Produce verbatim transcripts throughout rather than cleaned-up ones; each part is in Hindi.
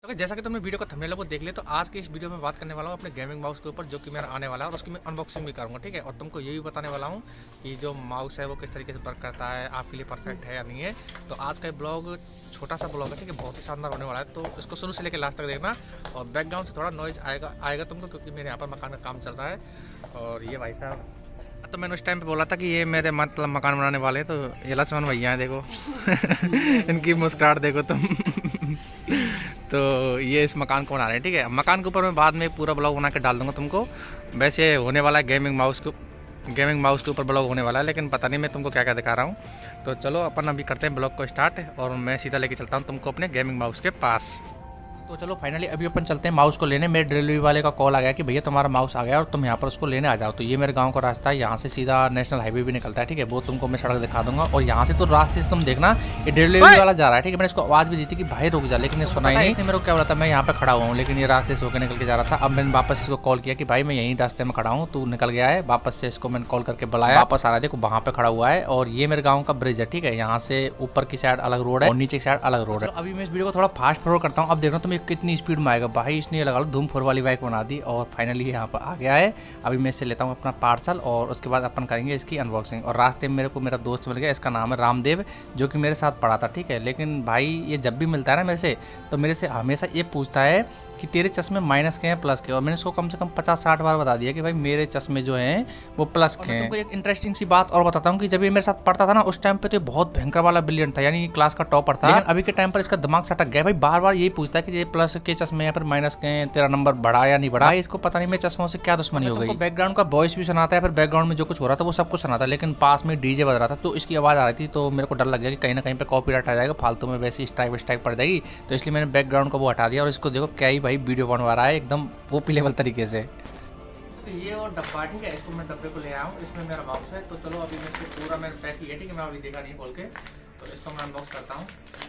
तो जैसा कि तुमने वीडियो का थंबनेल को देख लिया, तो आज की इस वीडियो में बात करने वाला हूँ अपने गेमिंग माउस के ऊपर, जो कि मेरा आने वाला है और उसकी मैं अनबॉक्सिंग भी करूँगा। ठीक है, और तुमको ये भी बताने वाला हूँ कि जो माउस है वो किस तरीके से वर्क करता है, आपके लिए परफेक्ट है या नहीं है। तो आज का ब्लॉग छोटा सा ब्लॉग है, ठीक है, बहुत ही शानदार होने वाला है। तो इसको शुरू से लेकर लास्ट तक देखना। और बैकग्राउंड से थोड़ा नॉइज आएगा आएगा तुमको, क्योंकि मेरे यहाँ पर मकान का काम चल रहा है। और ये भाई साहब, तो मैंने उस टाइम पे बोला था कि ये मेरे मतलब मकान बनाने वाले हैं, तो ये लक्ष्मण भैया हैं, देखो इनकी मुस्कुराहट देखो तुम तो ये इस मकान को बना रहे हैं। ठीक है, मकान के ऊपर मैं बाद में पूरा ब्लॉग बना के डाल दूंगा तुमको। वैसे होने वाला है गेमिंग माउस के गेमिंग माउस के ऊपर ब्लॉग होने वाला है, लेकिन पता नहीं मैं तुमको क्या क्या दिखा रहा हूँ। तो चलो अपन अभी करते हैं ब्लॉग को स्टार्ट, और मैं सीधा लेके चलता हूँ तुमको अपने गेमिंग माउस के पास। तो चलो फाइनली अभी अपन चलते हैं माउस को लेने। मेरे डिलीवरी वाले का कॉल आ गया कि भैया तुम्हारा माउस आ गया और तुम यहाँ पर उसको लेने आ जाओ। तो ये मेरे गांव का रास्ता है, यहाँ से सीधा नेशनल हाईवे भी निकलता है। ठीक है, वो तुमको मैं सड़क दिखा दूंगा। और यहाँ से तो रास्ते से तुम देखना ये डिलीवरी वाला जा रहा है। ठीक है, मैंने इसको आवाज़ भी दी थी कि भाई रुक जा, लेकिन ये सुना ही नहीं। इसने मेरे को क्या बोला था, मैं यहाँ पे खड़ा हुआ हूँ, लेकिन ये रास्ते से होकर निकल के जा रहा था। अब मैंने वापस इसको कॉल किया कि भाई मैं यहीं रास्ते में खड़ा हूँ, तू निकल गया है। वापस से इसको मैंने कॉल करके बुलाया, वापस आ रहा है, देखो वहाँ पे खड़ा हुआ है। और ये मेरे गाँव का ब्रिज है। ठीक है, यहाँ से ऊपर की साइड अलग रोड है और नीचे की साइड अलग रोड है। अभी मैं इस वीडियो को थोड़ा फास्ट फॉरवर्ड करता हूँ। अब देखना तुम कितनी स्पीड में आएगा। भाई इसने लगा लो धूम फोर वाली बाइक बना दी, और फाइनली यहाँ पर आ गया है। अभी मैं इससे लेता हूँ अपना पार्सल, और उसके बाद अपन करेंगे इसकी अनबॉक्सिंग। और रास्ते में मेरे को मेरा दोस्त मिल गया, इसका नाम है रामदेव, जो कि मेरे साथ पढ़ा था। ठीक है, लेकिन भाई ये जब भी मिलता है ना मेरे से, तो मेरे से हमेशा ये पूछता है कि तेरे चश्मे माइनस के हैं प्लस के। और मैंने इसको कम से कम पचास साठ बार बता दिया कि भाई मेरे चश्मे जो हैं वो प्लस के हैं। तुमको एक इंटरेस्टिंग सी बात और बताता हूँ कि जब ये मेरे साथ पढ़ता था ना, उस टाइम पे तो बहुत भयंकर वाला ब्रिलियंट था, यानी क्लास का टॉपर था। लेकिन अभी के टाइम पर इसका दिमाग सटक गया। भाई बार बार यही पूछता है कि ये प्लस के चश्मे या फिर माइनस के हैं, तेरा नंबर बढ़ा या नहीं बढ़ा। भाई इसको पता नहीं मेरे चश्मों से क्या दुश्मनी हो गई। बैकग्राउंड का वॉइस भी सुनाता है, फिर बैकग्राउंड में जो कुछ हो रहा था वो सब कुछ सुनाता, लेकिन पास में डीजे बज रहा था, तो इसकी आवाज आ रही थी। तो मेरे को डर लग गया कि कहीं ना कहीं पे कॉपीराइट आ जाएगा, फालतू में वैसी स्ट्राइक स्ट्राइक पड़ जाएगी। तो इसलिए मैंने बैकग्राउंड को वो हटा दिया। और इसको देखो क्या ही भाई वीडियो बनवा रहा है, एकदम ओपी लेवल तरीके से। तो ये और डब्बा, ठीक है, इसको मैं डब्बे को ले आया हूँ, इसमें मेरा माउस है। तो चलो अभी मैं इसको पूरा मैंने पैक किया। ठीक है, मैं अभी देखा नहीं खोल के, तो इसको मैं अनबॉक्स करता हूँ।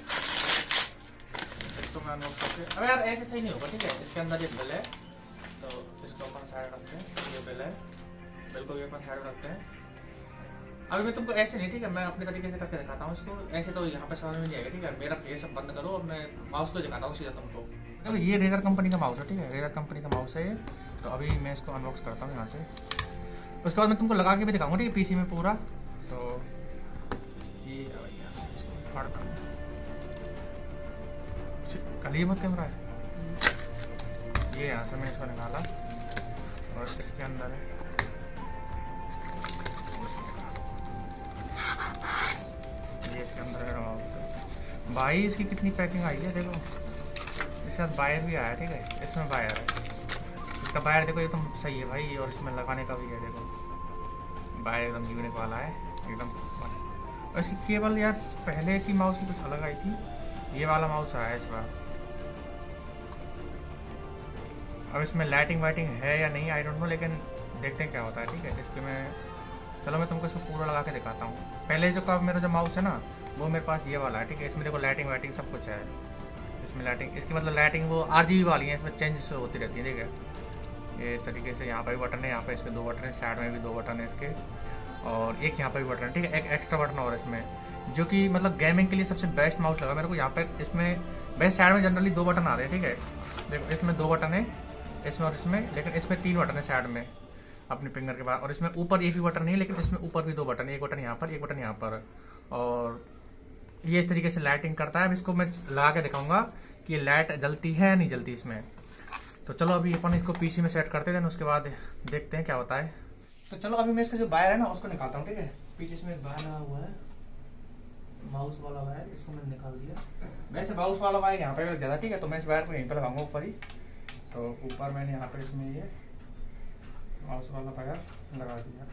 इसको मैं अनबॉक्स करके, अबे यार ऐसे सही नहीं होगा। ठीक है, इसके अंदर ये बिल है, तो इसको अपन साइड रखते हैं। ये बिल है, बिल को भी अपन साइड रखते हैं। अभी मैं तुमको ऐसे नहीं, ठीक है, मैं अपने तरीके से करके दिखाता हूँ इसको। ऐसे तो यहाँ पे समझ में नहीं आएगा। ठीक है, मेरा फेस अब बंद करो और मैं माउस को दिखाता हूँ सीधा तुमको। देखो ये रेजर कंपनी का माउस है। ठीक है, रेजर कंपनी का माउस है ये। तो अभी मैं इसको अनबॉक्स करता हूँ यहाँ से, उसके बाद मैं तुमको लगा के भी दिखाऊंगा। ठीक है, पीसी में पूरा। तो ये यहाँ से इसको फाड़ता हूँ, कल ही मत कैमरा है ये। यहाँ से मैं इसको निकाला और इसके अंदर है, ये इसके अंदर है माउस। भाई इसकी कितनी पैकिंग आई है देखो, इसके साथ वायर भी आया। ठीक है, इसमें वायर है, इसका वायर देखो एकदम सही है भाई। और इसमें लगाने का भी है, देखो वायर एकदम यूनिक वाला है एकदम। और इसकी केबल यार पहले की माउस की कुछ अलग आई थी, ये वाला माउस आया है इस बार। अब इसमें लाइटिंग वाइटिंग है या नहीं आई डोंट नो, लेकिन देखते हैं क्या होता है। ठीक है, इसके मैं चलो मैं तुमको इसको पूरा लगा के दिखाता हूँ। पहले जो का मेरा जो माउस है ना, वो मेरे पास ये वाला है। ठीक है, इसमें देखो लाइटिंग वाइटिंग सब कुछ है। इसमें लाइटिंग, इसकी मतलब लाइटिंग वो आरजीबी वाली है, इसमें चेंज होती रहती है। ठीक है, ये इस तरीके से यहाँ पर भी बटन है, यहाँ पे इसके दो बटन है, साइड में भी दो बटन है इसके, और एक यहाँ पे भी बटन है। ठीक है, एक एक्स्ट्रा बटन और इसमें, जो कि मतलब गेमिंग के लिए सबसे बेस्ट माउस लगा मेरे को। यहाँ पे इसमें बेस्ट साइड में जनरली दो बटन आते हैं। ठीक है, देखो इसमें दो बटन है, इसमें और इसमें, लेकिन इसमें तीन बटन है साइड में अपने फिंगर के बाद। और इसमें ऊपर एक भी बटन नहीं है, लेकिन इसमें ऊपर भी दो बटन है, एक बटन यहाँ पर, एक बटन यहाँ पर। और ये इस तरीके से लाइटिंग करता है। अब इसको मैं लगा के दिखाऊंगा कि ये लाइट जलती है या नहीं जलती इसमें। तो चलो अभी अपन इसको पीसी में सेट करते हैं, उसके बाद देखते हैं क्या होता है। तो चलो अभी मैं इसका जो वायर है ना उसको निकालता हूँ। ठीक है, पीछे इसमें एक वायर लगा हुआ है, माउस वाला वायर, इसको मैंने निकाल दिया। वैसे माउस वाला वायर यहाँ पे लग जाता है। ठीक है, तो मैं इस वायर को यहीं पे लगाऊंगा ऊपर ही। तो ऊपर मैंने यहाँ पर इसमें ये माउस वाला वायर लगा दिया।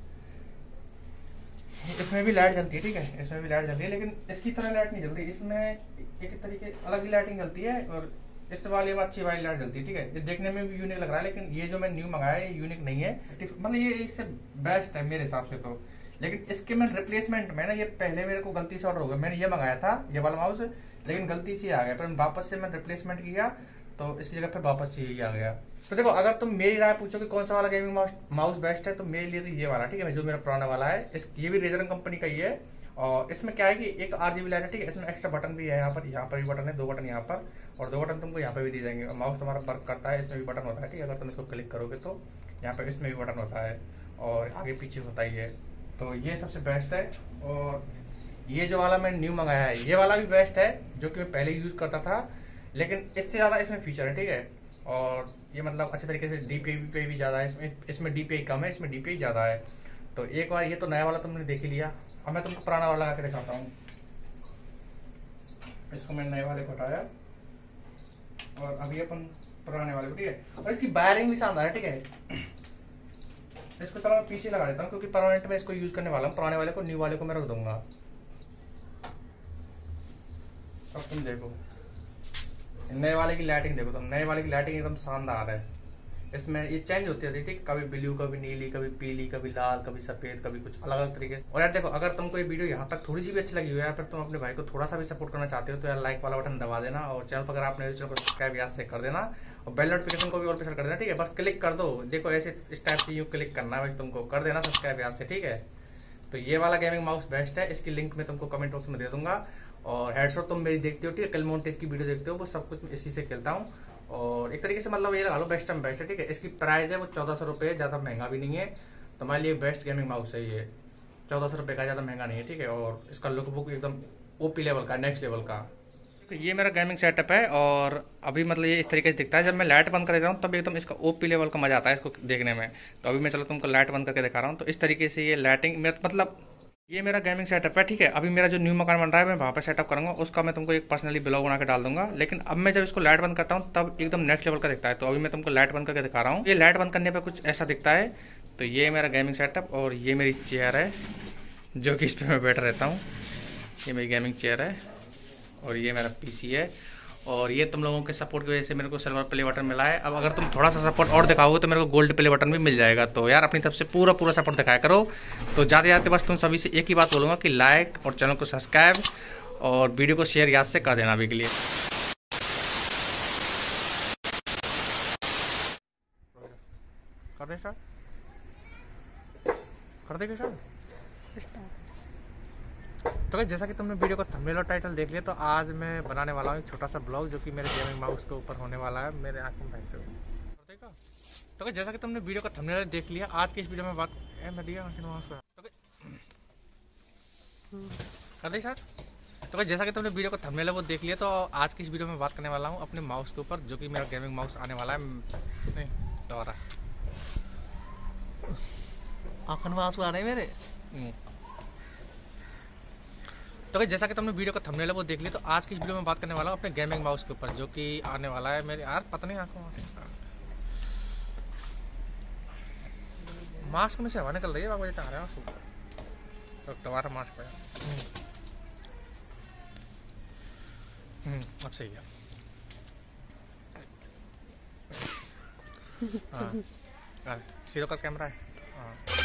इसमें भी लाइट जलती है। ठीक है, इसमें भी लाइट जलती है, लेकिन इसकी तरह लाइट नहीं जलती। इसमें एक तरीके अलग ही लाइटिंग जलती है, और इस वाले में अच्छी वाली लाइट जलती है। ठीक है, ये देखने में भी यूनिक लग रहा है, लेकिन ये जो मैं न्यू मंगाया है ये यूनिक नहीं है। मतलब ये इससे बेस्ट है मेरे हिसाब से तो। लेकिन इसके मैं रिप्लेसमेंट में ना, ये पहले मेरे को गलती से ऑर्डर हो गया, मैंने ये मंगाया था ये वाला माउस, लेकिन गलती से आ गया, पर वापस से मैं रिप्लेसमेंट किया तो इसकी जगह पे वापस से ये आ गया। तो देखो अगर तुम मेरी राय पूछो कि कौन सा वाला गेमिंग माउस बेस्ट है, तो मेरे लिए तो ये वाला। ठीक है, जो मेरा पुराना वाला है, इस ये भी रेजर कंपनी का ही है, और इसमें क्या है कि एक आरजीबी लाइट है, ठीक है। इसमें एक्स्ट्रा बटन भी है, यहाँ पर यहाँ पर भी बटन है, दो बटन यहाँ पर और दो बटन तुमको यहाँ पे भी दी जाएंगे। और माउस तुम्हारा वर्क करता है, इसमें भी बटन होता है, ठीक है। अगर तुम इसको क्लिक करोगे तो यहाँ पर इसमें भी बटन होता है और आगे पीछे होता ही है। तो ये सबसे बेस्ट है। और ये जो वाला मैंने न्यू मंगाया है ये वाला भी बेस्ट है, जो कि मैं पहले यूज करता था, लेकिन इससे ज़्यादा इसमें फीचर है, ठीक है। और ये मतलब अच्छे तरीके से डीपीआई पे भी ज़्यादा है, इसमें इसमें डीपीआई कम है, इसमें डीपीआई ज़्यादा है। तो एक बार ये तो नया वाला तुमने देख ही लिया, अब मैं तुमको पुराना वाला लगा के दिखाता हूँ। इसको मैंने नए वाले को हटाया और अभी अपन पुराने वाले को, ठीक है। और इसकी वायरिंग भी शानदार है, ठीक है। इसको चलो मैं पीछे लगा देता हूँ, क्योंकि परमानेंट में इसको यूज करने वाला हूँ। पुराने वाले को न्यू वाले को मैं रख दूंगा। अब तुम देखो नए वाले की लाइटिंग, देखो तुम नए वाले की लाइटिंग एकदम शानदार है। इसमें ये चेंज होती है, ठीक, कभी ब्लू, कभी नीली, कभी पीली, कभी लाल, कभी सफेद, कभी कुछ अलग अलग तरीके से। और यार देखो, अगर तुमको ये वीडियो यहाँ तक थोड़ी सी भी अच्छी लगी हो या फिर तुम अपने भाई को थोड़ा सा भी सपोर्ट करना चाहते हो तो यार लाइक वाला बटन दबा देना। और चैनल पर अगर आपने चैनल को सब्सक्राइब याद से कर देना और बेल नोटिफिकेशन को भी ऑल पे सेट कर देना, ठीक है। बस क्लिक कर दो, देखो ऐसे इस टाइप से यूँ क्लिक करना है, बस तुमको कर देना सब्सक्राइब याद से, ठीक है। तो ये वाला गेमिंग माउस बेस्ट है, इसकी लिंक मैं तुमको कमेंट बॉक्स में दे दूंगा। और हेडशॉट तुम मेरी देखते हो, ठीक है, कल मोन्टेज की वीडियो देखते हो, वो सब कुछ इसी से खेलता हूँ। और एक तरीके से मतलब ये लगा लो बेस्ट एंड बेस्ट है, ठीक है। इसकी प्राइस है वो चौदह सौ रुपये, ज़्यादा महंगा भी नहीं है। तुम्हारे लिए बेस्ट गेमिंग माउस है ये, चौदह सौ रुपये का, ज़्यादा महंगा नहीं है, ठीक है। और इसका लुक बुक एकदम ओपी लेवल का, नेक्स्ट लेवल का। ये मेरा गेमिंग सेटअप है और अभी मतलब ये इस तरीके से दिखता है। जब मैं लाइट बंद कर देता हूँ तब एकदम इसका ओपी लेवल का मजा आता है इसको देखने में। तो अभी मैं चलो तुमको लाइट बंद करके दिखा रहा हूँ। तो इस तरीके से ये लाइटिंग मतलब ये मेरा गेमिंग सेटअप है, ठीक है। अभी मेरा जो न्यू मकान बन रहा है मैं वहाँ पर सेटअप करूँगा, उसका मैं तुमको एक पर्सनली ब्लॉग बना के डाल दूंगा। लेकिन अब मैं जब इसको लाइट बंद करता हूँ तब एकदम नेक्स्ट लेवल का दिखता है। तो अभी मैं तुमको लाइट बंद करके दिखा रहा हूँ। ये लाइट बंद करने पर कुछ ऐसा दिखता है। तो ये मेरा गेमिंग सेटअप और ये मेरी चेयर है जो कि इस पर मैं बैठा रहता हूँ। ये मेरी गेमिंग चेयर है और ये मेरा पीसी है। और ये तुम लोगों के सपोर्ट की वजह से मेरे को सिल्वर प्ले बटन मिला है। अब अगर तुम थोड़ा सा सपोर्ट और दिखाओगे तो मेरे को गोल्ड प्ले बटन भी मिल जाएगा। तो यार अपनी तरफ से पूरा पूरा सपोर्ट दिखाया करो। तो जाते जाते बस तुम सभी से एक ही बात बोलूँगा कि लाइक और चैनल को सब्सक्राइब और वीडियो को शेयर याद से कर देना अभी के लिए। कर दे स्टार्ट, कर देगा स्टार्ट। तो जैसा कि तुमने वीडियो का थंबनेल और टाइटल देख लिया, तो आज मैं बनाने वाला हूँ एक छोटा सा ब्लॉग जो कि मेरे गेमिंग माउस के ऊपर होने वाला है। मेरे आंखों में भैंस देखा। तो जैसा कि तुमने वीडियो का थंबनेल देख लिया, आज की इस वीडियो में बात ए, मैं दिया माउस को तो कर दे सर। तो जैसा कि तुमने वीडियो का थंबनेल वो देख लिया, तो आज की इस वीडियो में बात करने वाला हूँ अपने माउस के ऊपर, जो कि मेरा गेमिंग माउस आने वाला है। नहीं दोबारा आंखों में आंसू आ रहे हैं मेरे। तो जैसा कि तुमने वीडियो का थंबनेल वो देख लिया, तो आज की इस वीडियो में बात करने वाला हूँ अपने गेमिंग माउस के ऊपर, जो कि आने वाला है मेरे। यार पता नहीं आंखों में मास्क में से हवा निकल रही है, बाबू आ रहा है तो दोबारा मास्क पे। हम्म अब सही है। हाँ सीधा का कैमरा है। हाँ